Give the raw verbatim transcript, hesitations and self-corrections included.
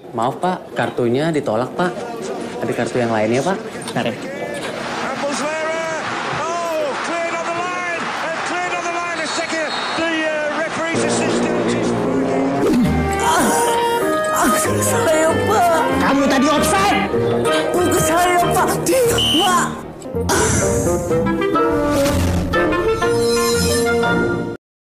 Maaf Pak, kartunya ditolak Pak. Ada kartu yang lainnya Pak. Bentar ya. Saya Pak. Kamu tadi offside. Bukan saya Pak. Tidak Pak.